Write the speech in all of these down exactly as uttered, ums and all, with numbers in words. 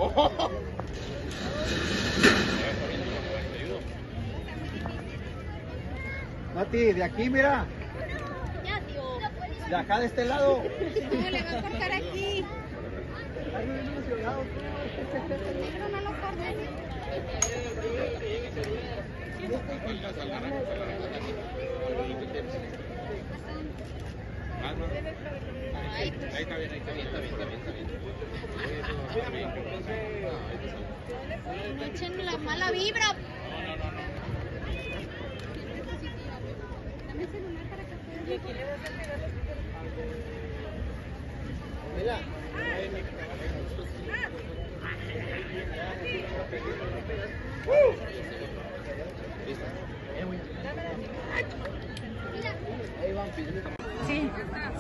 Oh. Mati, de aquí, mira. Ya, tío. De acá, de este lado. No, le va a cortar aquí. Negro, no lo cortes. Ay, pues. Ahí está bien, ahí está bien, está bien, está bien, está bien. No echen la mala vibra. Dame el celular para que puedas. Mira. Sí.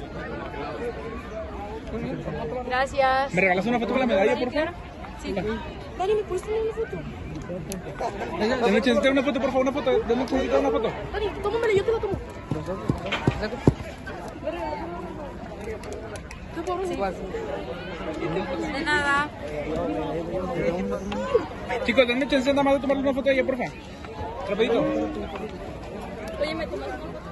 Gracias. ¿Me regalas una foto con la medalla, por favor? Sí. Dani, ¿me puedes tomar una foto? Dame chance de una foto, por favor, una foto. Dame chance de una foto. Dani, tómamela, yo te la tomo. Sí. De nada. Chicos, denme chance nada más de tomar una foto de ella, por favor. Rapidito. Oye, ¿me tomas una foto?